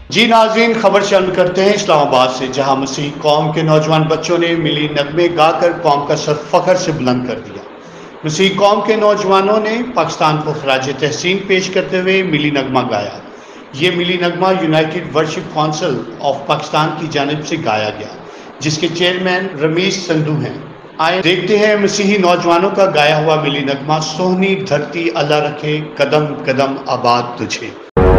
जी नाज़रीन, खबर शामिल करते हैं इस्लामाबाद से, जहां मसीही कौम के नौजवान बच्चों ने मिली नगमे गाकर कौम का सर फख्र से बुलंद कर दिया। मसीही कौम के नौजवानों ने पाकिस्तान को खराज तहसीन पेश करते हुए मिली नगमा गाया। ये मिली नगमा United Worship Council of Pakistan की जानिब से गाया गया, जिसके चेयरमैन रमीज संधू हैं। आए देखते हैं मसीही नौजवानों का गाया हुआ मिली नगमा सोहनी धरती अल्लाह रखे, कदम कदम आबाद तुझे।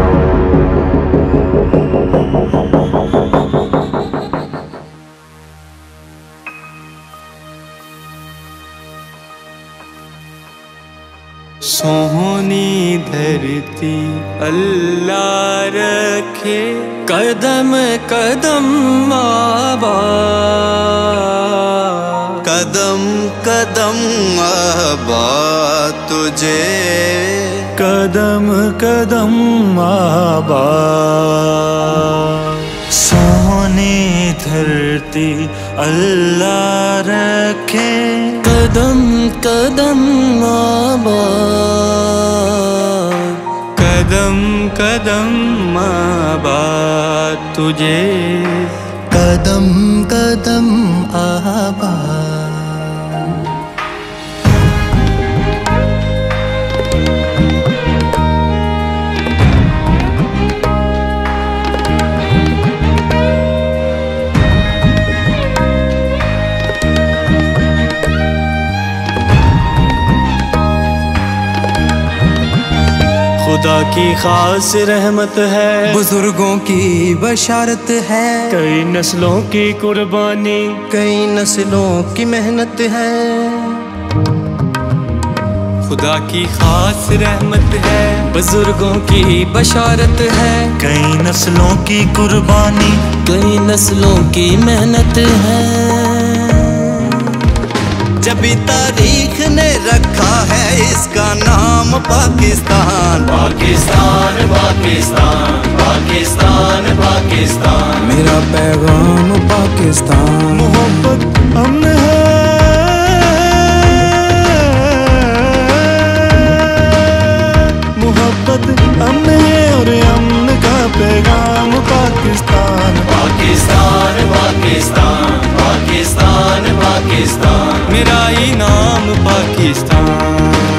सोहनी धरती अल्लाह रखे, कदम कदम आबाद, कदम कदम आबाद तुझे, कदम कदम आबाद। सोहनी धरती अल्लाह रखे, कदम कदम आबाद, कदम कदम आबाद तुझे, कदम कदम आबाद। खुदा की खास रहमत है, बुजुर्गों की बशारत है, कई नस्लों की कुर्बानी, कई नस्लों की मेहनत है। खुदा की खास रहमत है, बुजुर्गों की बशारत है, कई नस्लों की कुर्बानी, कई नस्लों की मेहनत है। जब भी तारीख ने रखा है इसका नाम पाकिस्तान, पाकिस्तान पाकिस्तान पाकिस्तान पाकिस्तान। मेरा पैगाम पाकिस्तान, मोहब्बत अमन है, मोहब्बत अमन है और अमन का पैगाम पाकिस्तान, पाकिस्तान पाकिस्तान पाकिस्तान पाकिस्तान। मेरा इनाम पाकिस्तान।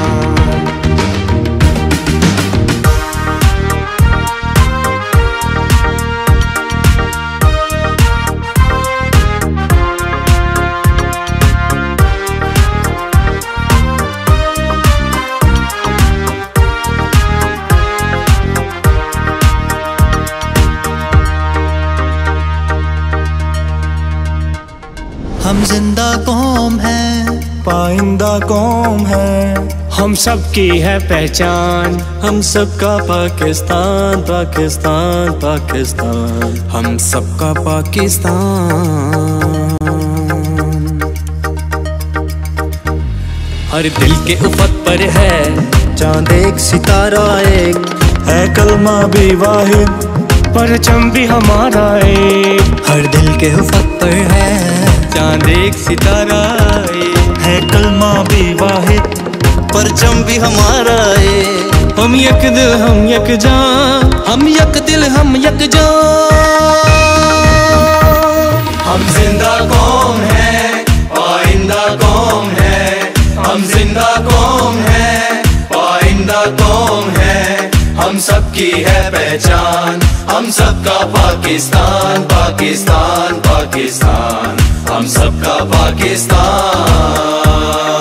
हम जिंदा कौम है, पाइंदा कौम है, हम सबकी है पहचान, हम सबका पाकिस्तान पाकिस्तान पाकिस्तान, हम सबका पाकिस्तान। हर दिल के उफक पर है चांद एक सितारा एक, है कलमा भी वाहिद, परचम भी हमारा एक। हर दिल के उफक पर है चांद एक सितारा एक, है कलमा भी वाहिद, परचम भी हमारा एक। हम यक दिल हम यक जान, हम यक दिल हम यक जान। हम जिंदा कौम है, पाइंदा कौम है, हम जिंदा कौम है, पाइंदा कौम है, हम सबकी है पहचान, हम सबका पाकिस्तान पाकिस्तान पाकिस्तान, हम सबका पाकिस्तान।